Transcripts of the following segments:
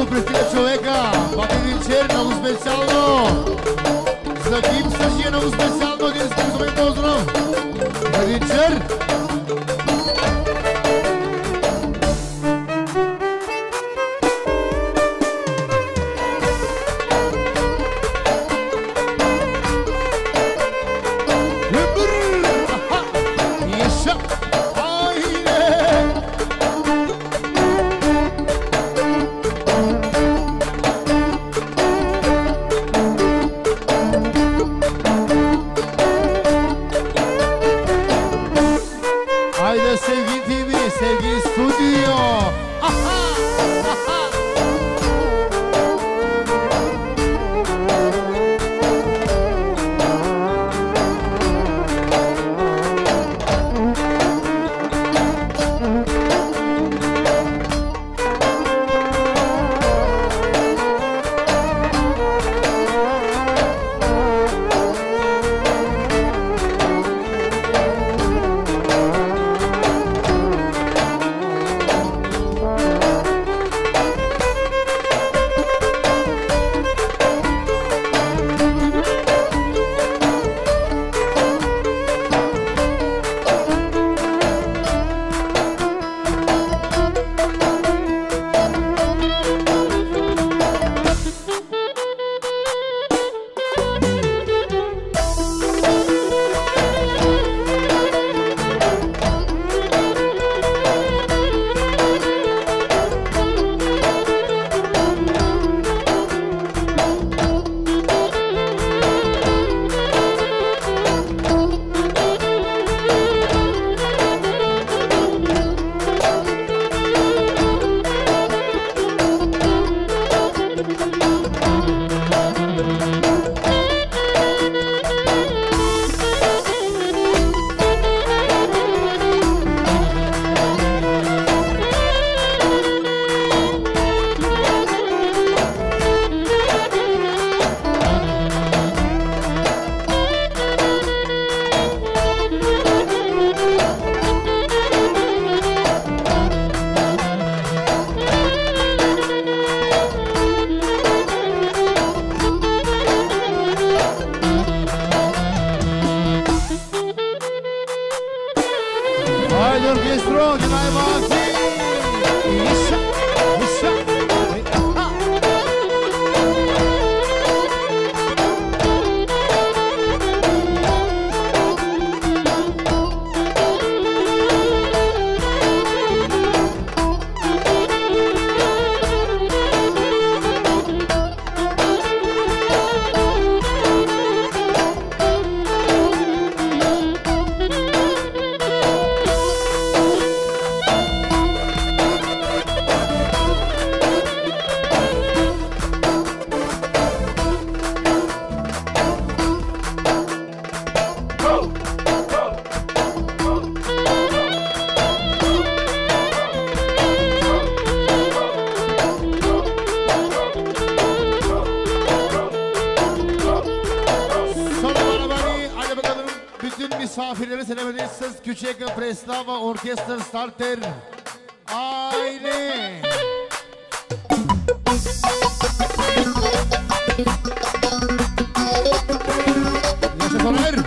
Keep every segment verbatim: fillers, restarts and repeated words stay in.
Много пристига човека, пак един чер, много специално. За Ким също е много специално, един специален поздрав. Един чер. Представа оркестър стартер. Айде! Наша фонер!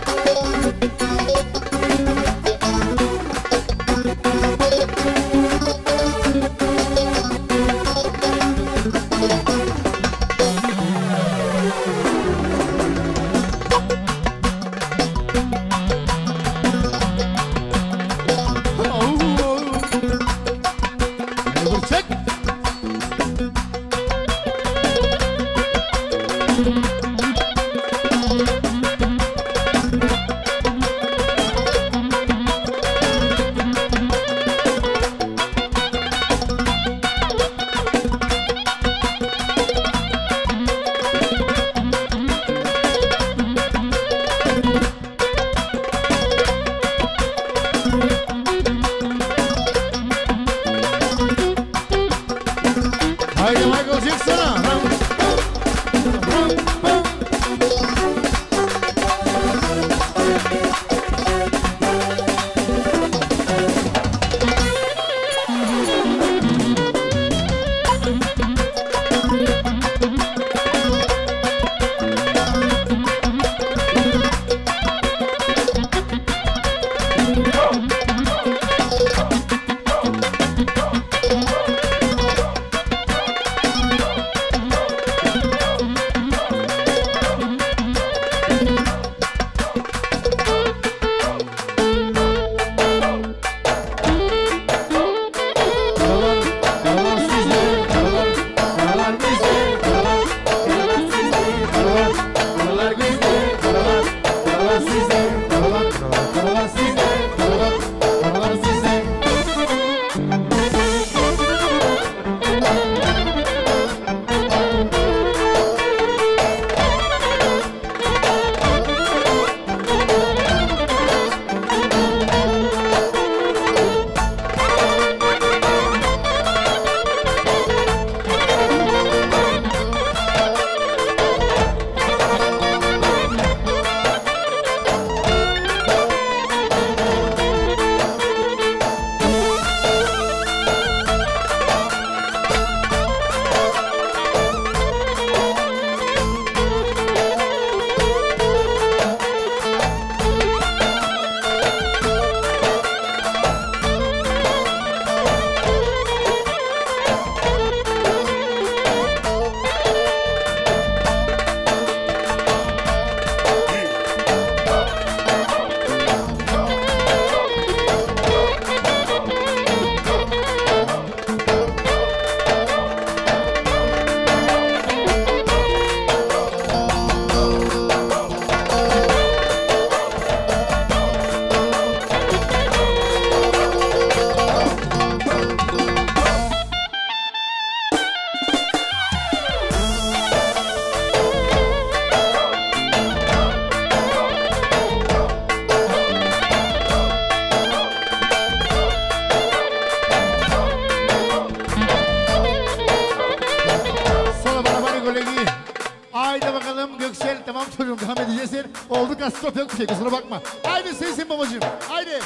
Göksel. Tamam çocuğum devam edeceksin. Oldu kastop yok bir şey kusura bakma. Haydi sensin babacığım. Haydi.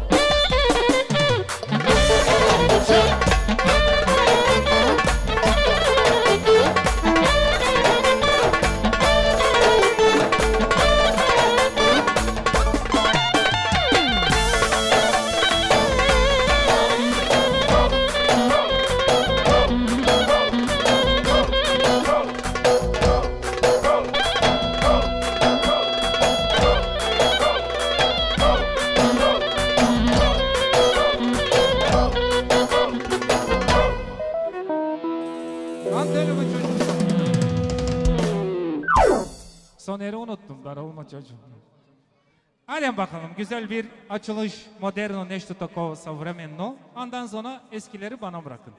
Soner'i unuttum darılma çocuğum. Hadi bakalım güzel bir açılış, moderno, nešto tako savremeno. Ondan sonra eskileri bana bırakın.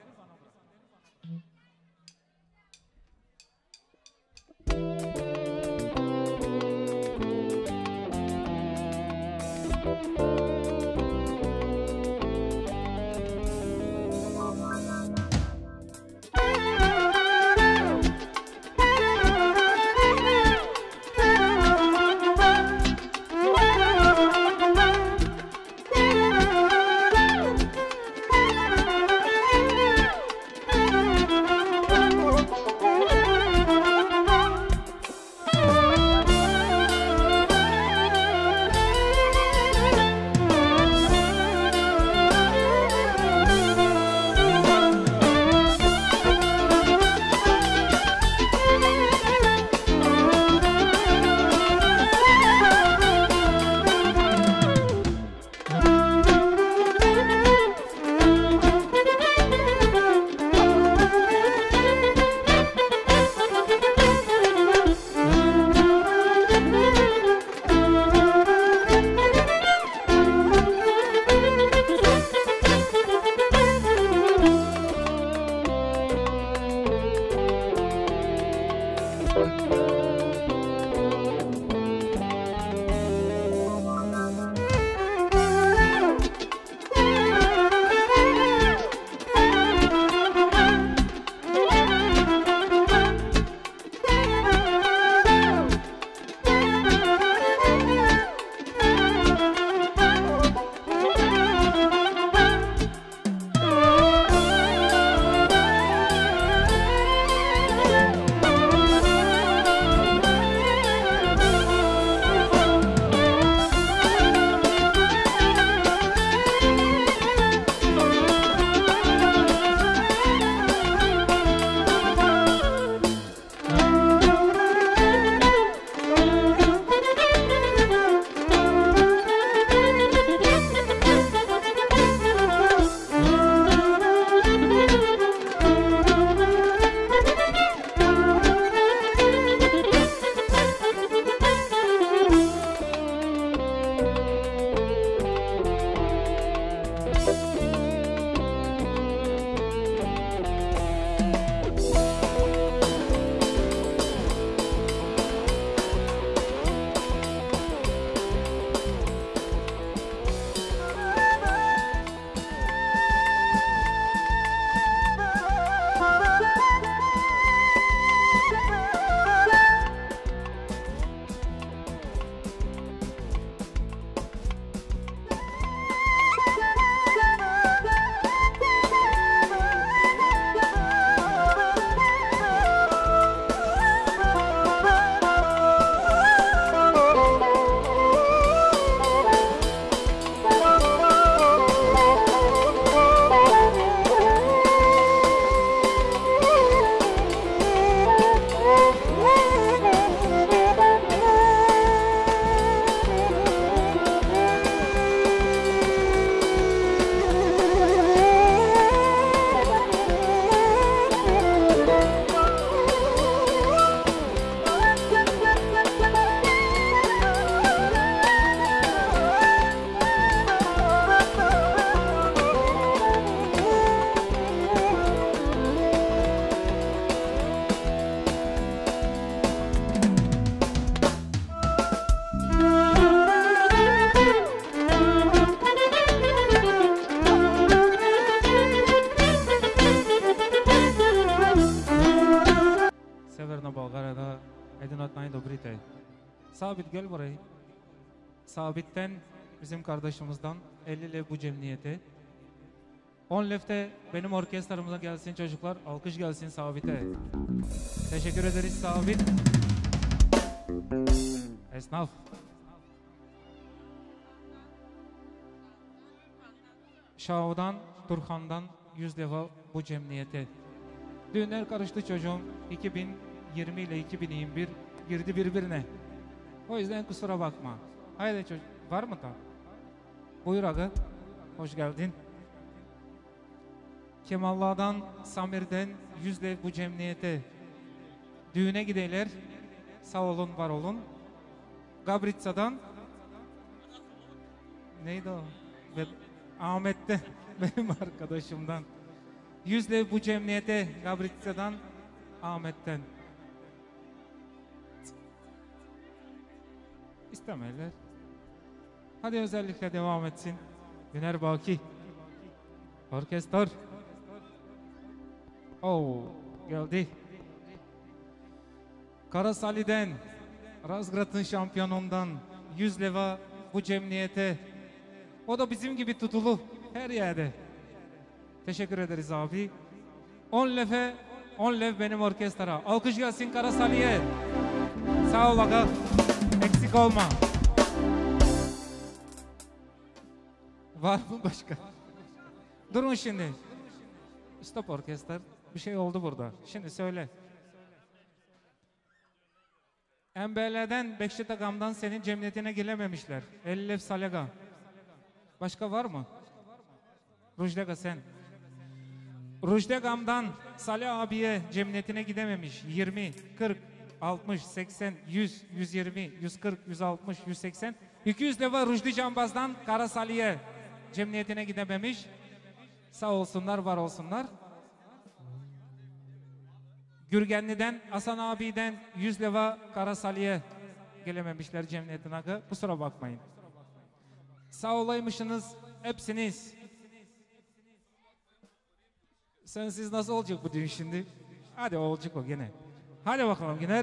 Един от най-добрите. Sabit gel buraya. Sabit'ten bizim kardeşimizden elli lev bu cemiyete. on lefte benim orkestramıza gelsin çocuklar. Alkış gelsin Sabit'e. Teşekkür ederiz Sabit. Esnaf. Şahu'dan, Turhan'dan yüz defa bu cemiyete. Düğünler karıştı çocuğum. iki bin yirmi ile iki bin yirmi bir girdi birbirine. O yüzden kusura bakma. Haydi çocuk. Var mı da? Buyur aga. Hoş geldin. Kemallah'dan, Samir'den yüz dev bu cemiyete. Düğüne giderler. Sağ olun, var olun. Gabritsa'dan neydi o? Ve Ahmet'ten benim arkadaşımdan. Yüz dev bu cemiyete. Gabritsa'dan, Ahmet'ten. İstemeler. Hadi özellikle devam etsin. Güner Baki. Orkestr. Oo, geldi. Karasali'den, Razgrad'ın şampiyonundan yüz leva bu cemiyete. O da bizim gibi tutulu her yerde. Teşekkür ederiz abi. on lefe, on lev benim orkestra. Alkış gelsin Karasali'ye. Sağ ol aga. Eksik olma. Var mı başka? Durun şimdi. Stop orkestr. Bir şey oldu burada. Şimdi söyle. M B L'den Bekşitagam'dan senin cemiyetine gelememişler. elli lev Salega. Başka var mı? Rujdega sen. Rujdegam'dan Salih abiye cemiyetine gidememiş. yirmi, kırk, altmış, seksen, yüz, yüz yirmi, yüz kırk, yüz altmış, yüz seksen. iki yüz leva Rujdi Cambaz'dan Karasali'ye cemiyetine gidememiş. Sağ olsunlar, var olsunlar. Gürgenli'den Hasan abiden yüz leva Karasali'ye gelememişler cemiyetine. Kusura bakmayın. Sağ olaymışsınız hepsiniz. Sensiz nasıl olacak bu düğün şimdi? Hadi olacak o gene. Hadi bakalım Güner.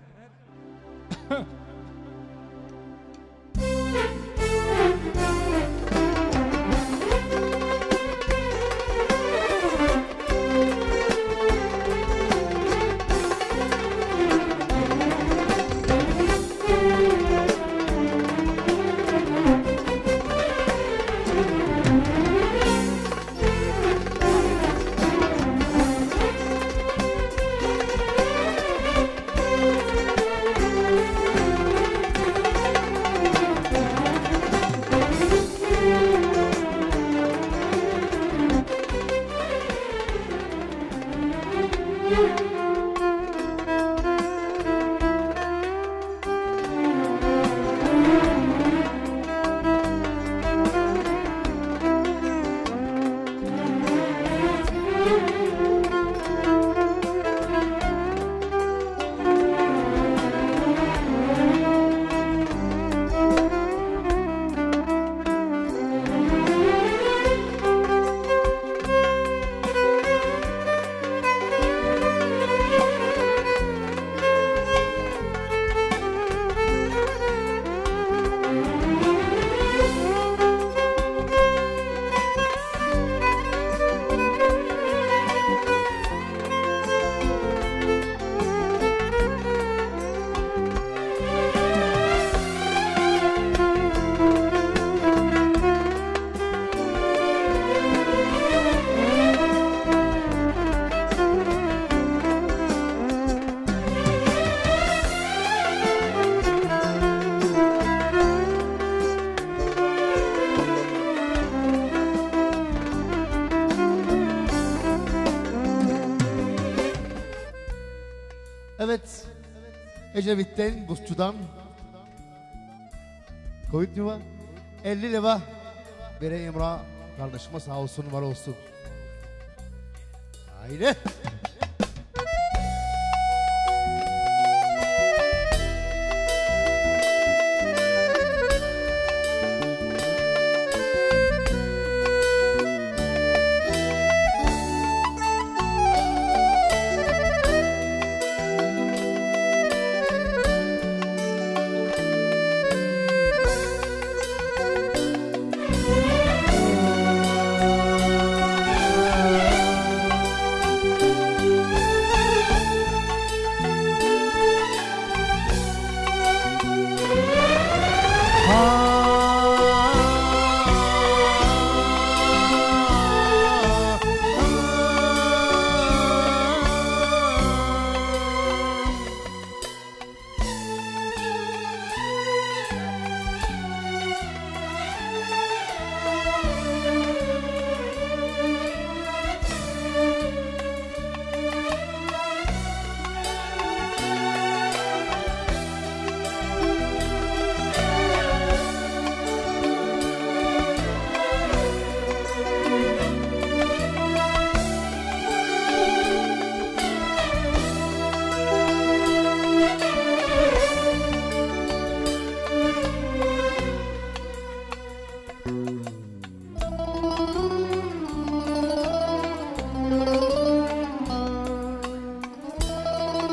Evet, Ecevit'ten, Busçu'dan Koyut Yuva elli leva Bere İmra kardeşime sağ olsun, var olsun. Haydi.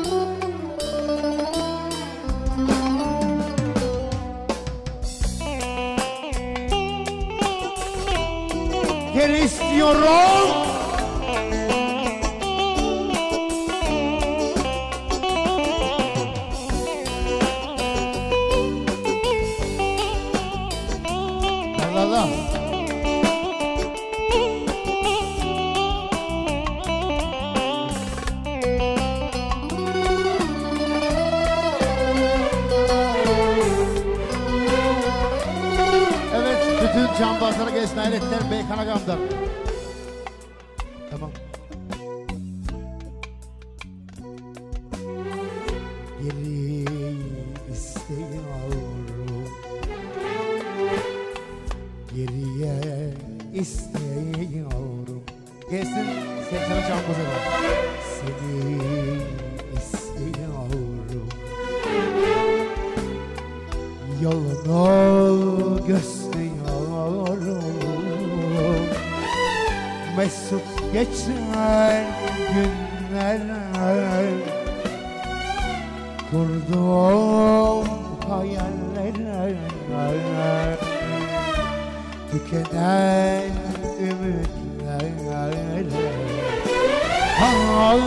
Geri istiyorum. Allah Allah. Bütün cambazlara gelsin hayretler Beykan Agam'dan. Tamam. Geri istiyorum, geriye istiyorum. Gelsin Sevcan'a cambazlara. Seni istiyorum, yolunu göster. Mesut geçer günler, kurduğum hayaller, tükenen ümitler. Ah,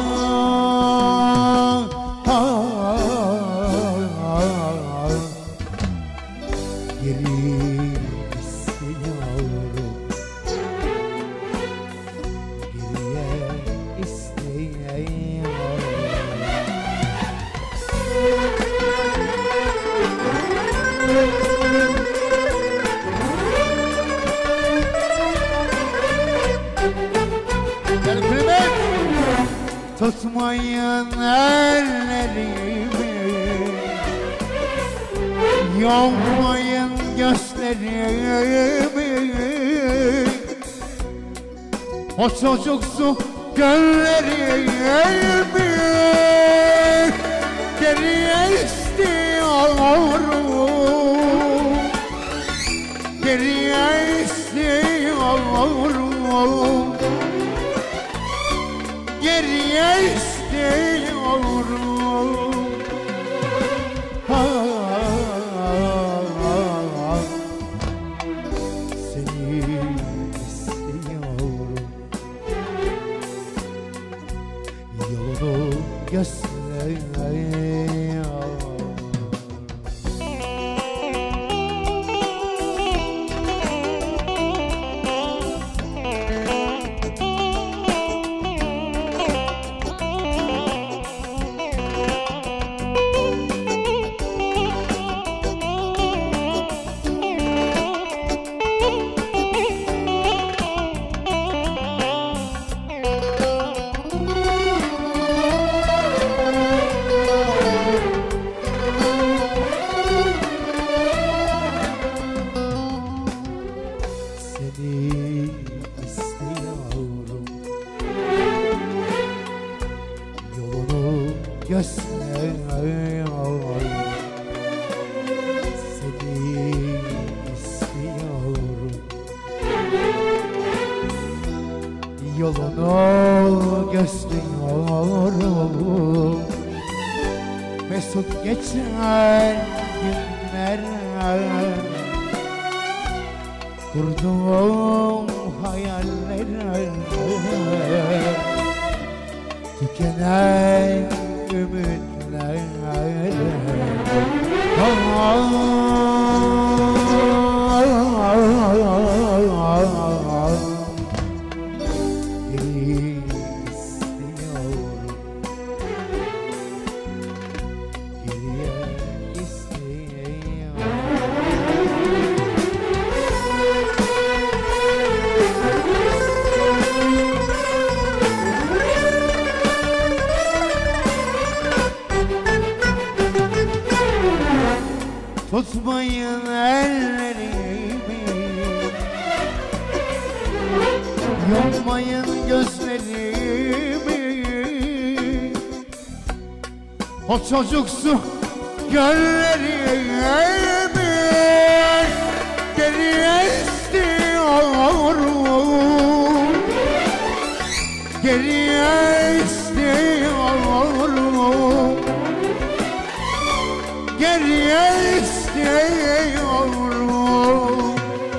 ah, ah, geri istiyorum, geriye istiyorum. Gel Kıymet! Tutmayın ellerimi, yolmayın gözlerimi, o çocuksu gönlerimi geriye istiyorum, geriye istiyorum, geriye istiyorum. Ah, seni istiyorum, yolunu göster. Yolunu gösteriyorum, mesut geçer günler, kurduğum hayaller, tükenen ümitler. Ah, tutmayın ellerimi, yolmayın gözlerimi, o çocuksu gönlerimi geriye istiyorum, geriye istiyorum, geriye istiyorum.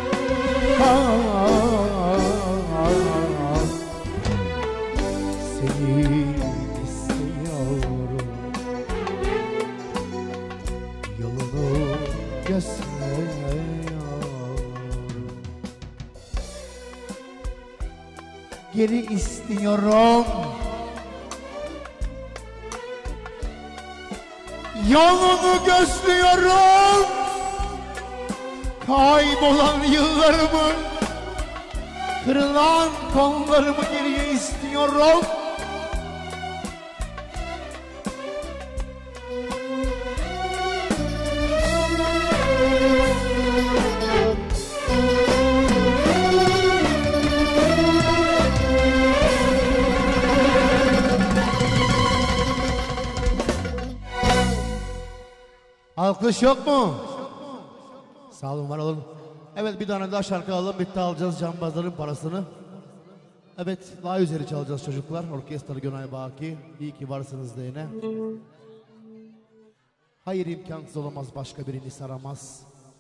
Seni istiyorum, yolunu gösteriyorum. Geri istiyorum, yolunu gözlüyorum. Kaybolan yıllarımı, kırılan kollarımı geriye istiyorum. Alkış yok mu? Sağ olun, var olun. Evet, bir tane daha şarkı alalım, bitti, alacağız cambazların parasını. Evet, daha üzeri çalacağız çocuklar. Orkestra Gönay Baki. İyi ki varsınız da yine. Hayır, imkansız olamaz, başka birini saramaz.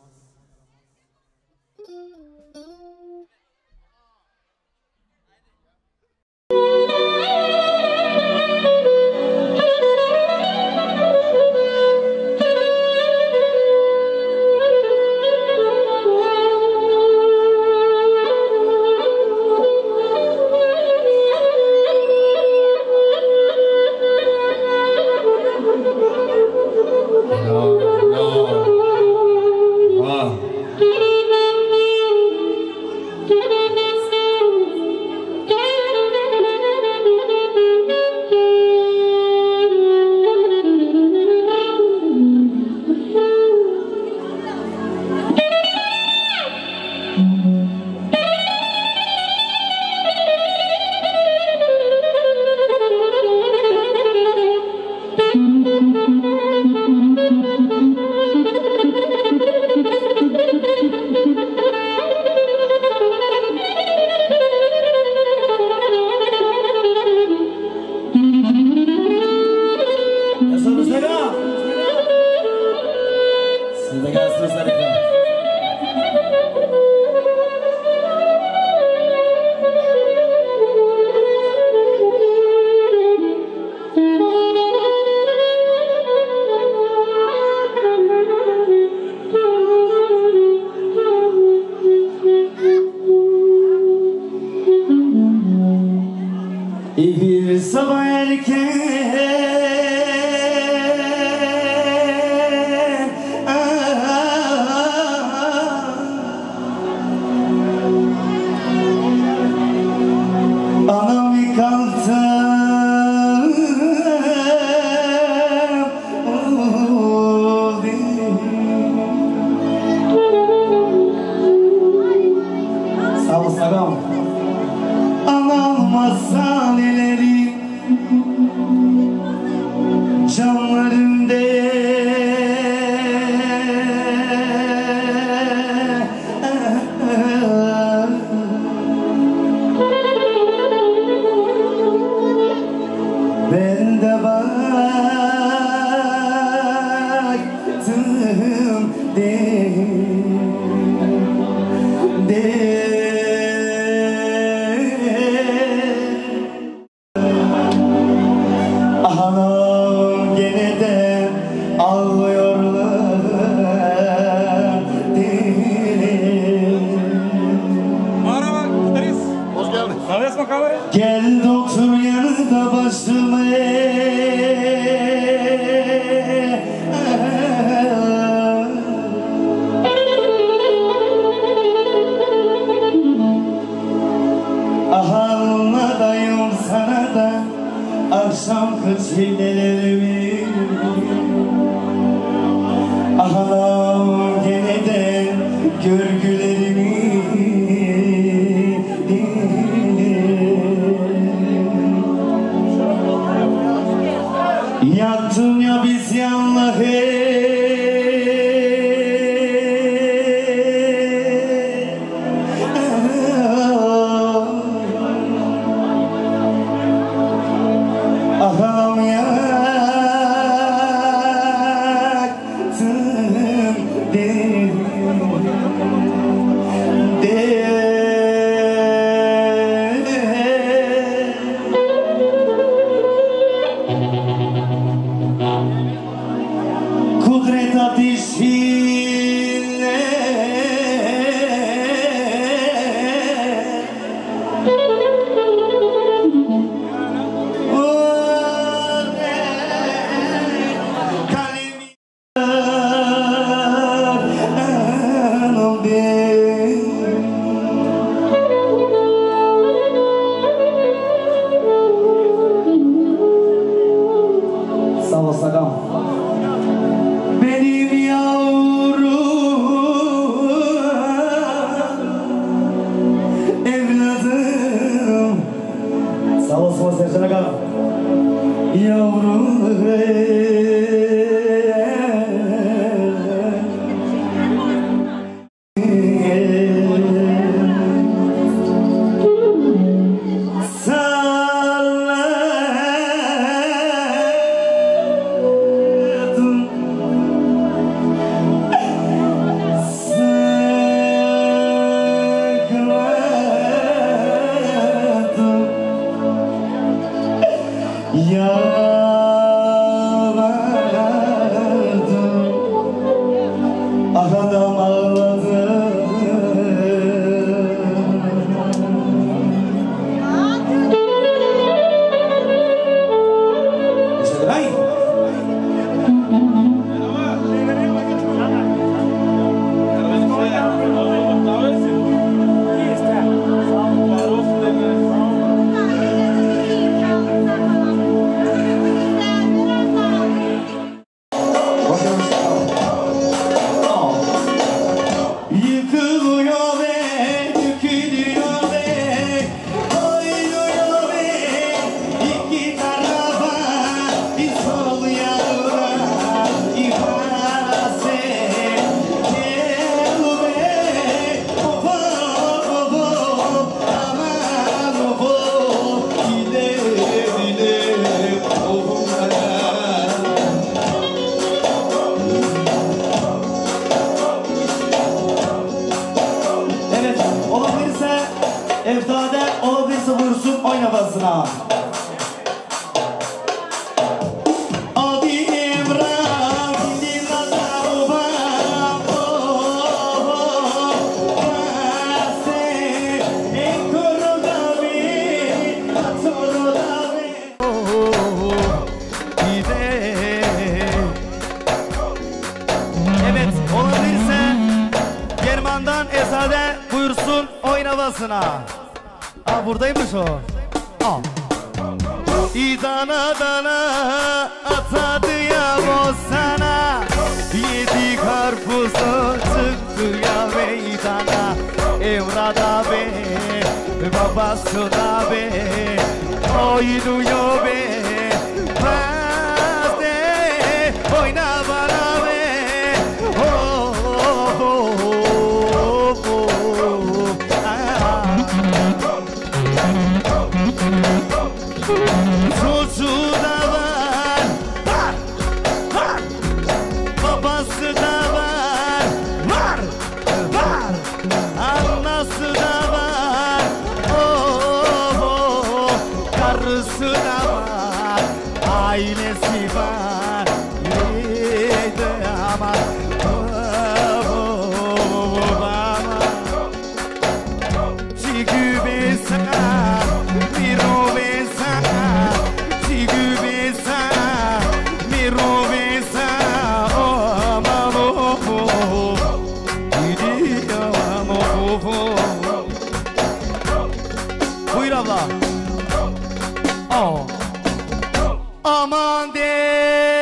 Bir sabah erken anam yıkaldım, sağ ol Saram. Anam masaneleri camlarımda ben de baktım de, de. Anam gene de ağlıyorlar dili. Merhaba, gitarist. Hoş geldin. Sabes bakalım. Gel otur yanında başıma. Anladayım sana da akşam kırçinelerimi. Anam gene de görgülerimi. Yaktım ya biz yanla hey. Aham ya Aa, buradaymış o. Al. İdana dana atadı ya bozsana, yedi karpuzu çıktı ya meydana. Emrada be, babası da be, oynuyor be. Pazde oyna bana be. Oh, oh, oh, oh, oh. Ah. Çocuğu da var, var, var. Babası da var, var, var. Anası da var, oh, oh, oh. Karısı da var, ailesi var. Yedi ama oh, oh, oh, baba. Çünkü ben sana bir o ben sana, çünkü ben sana bir o ben sana. Oh aman oh oh, gidiyor ama oh oh. Buyur abla. Oh. Aman de.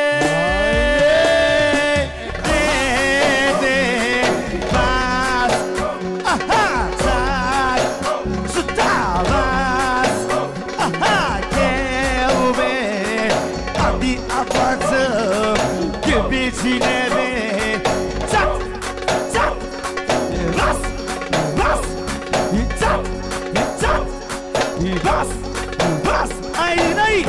Çilebe çat çat bas bas çat çat bas bas ay ay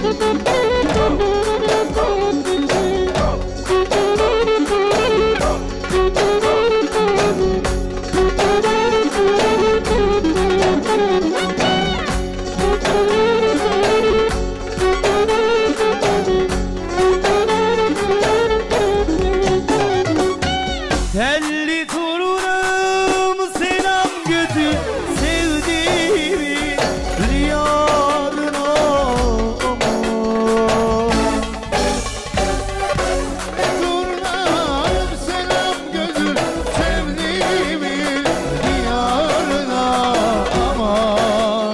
Telli torunum selam götür sevdiğimi diyarına. Torunum selam götür sevdiğimin diyarına aman.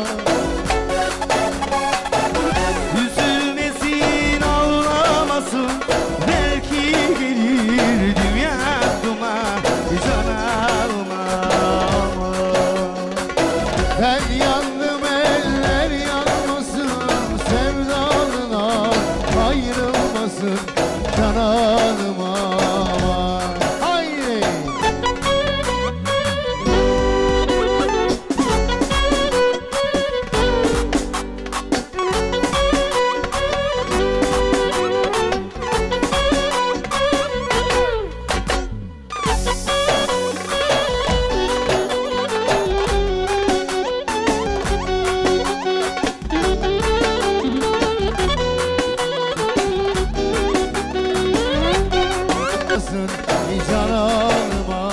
Üzülmesin ağlamasın belki gelir dünya aklıma canarıma. Ben yandım eller yanmasın, sevdalına ayrılmasın cananıma. Haydi. Cananıma.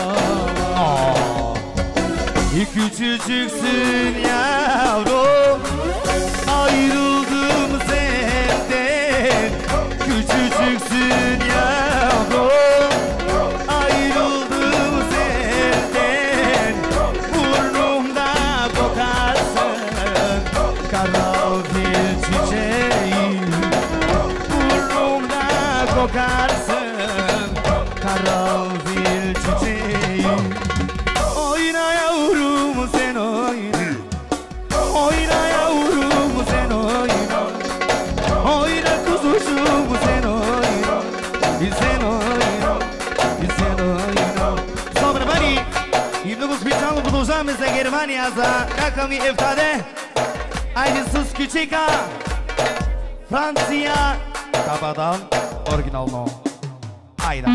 Küçücüksün yavrum, ayrıldım senden. Küçücüksün yavrum, ayrıldım senden. Burnumda kokarsın karanfil çiçeği. Burnumda kokarsın karanfil çiçeği. Oyna yavrum sen oyna, oyna yavrum sen oyna, oyna kuzucuğum sen oyna, sen oyna, sen oyna. Sobre bani, i много специално продължаваме за Германия, за кака ми ефтаде. Айде с кючика, Франция, Кападан, оригинално. Айде.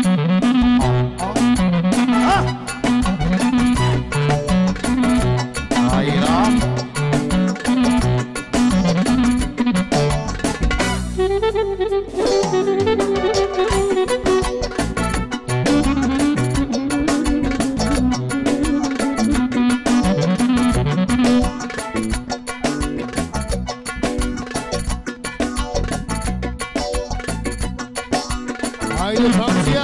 А! Hayra. Haydi Fransa.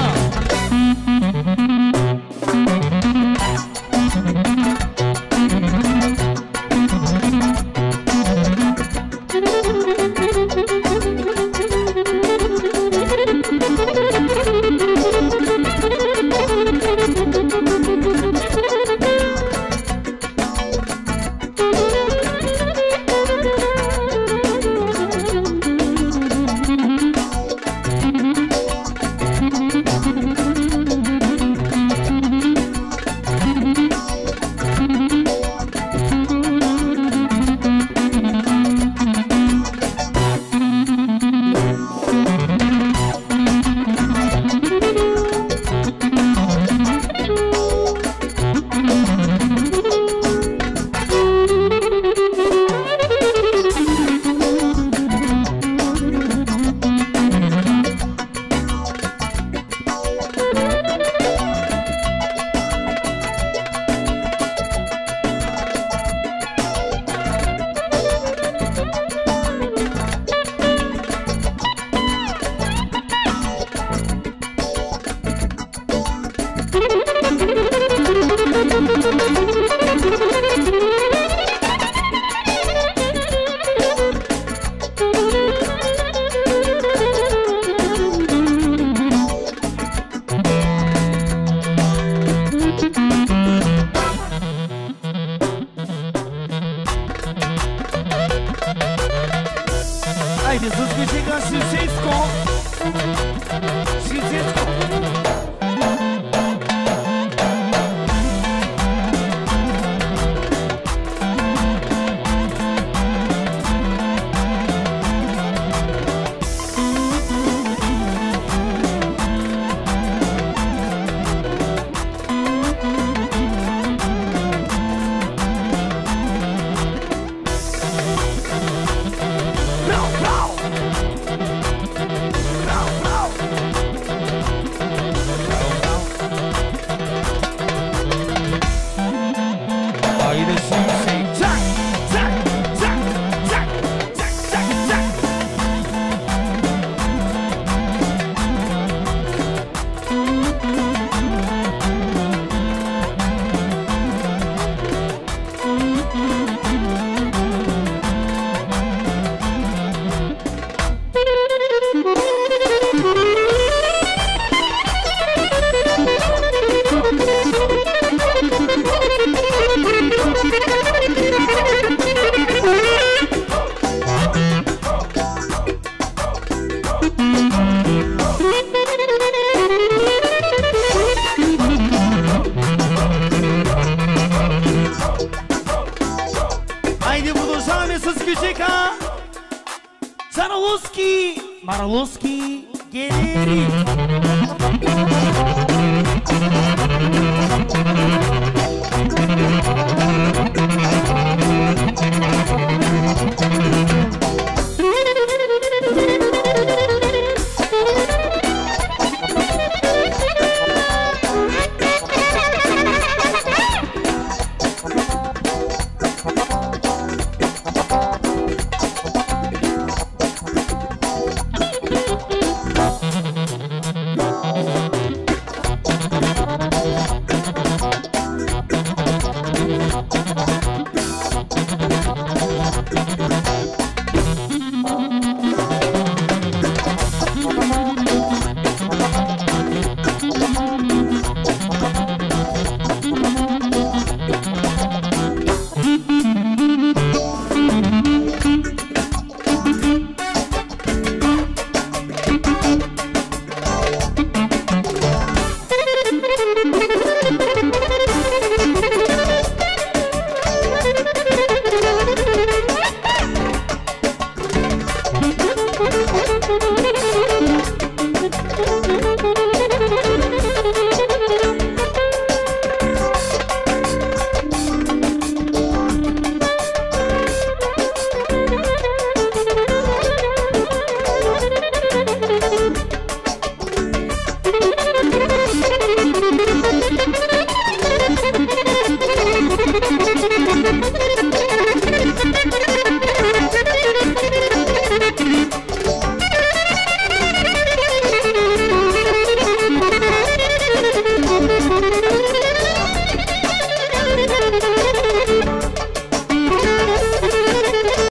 Ajde, zaskujcie się wszystko. Wszystko. Haydi şimşek çak çak çak çak çak çak çak. Haydi budur şamesiz küçük ha. Çanaluski, Maraluski, gelirim.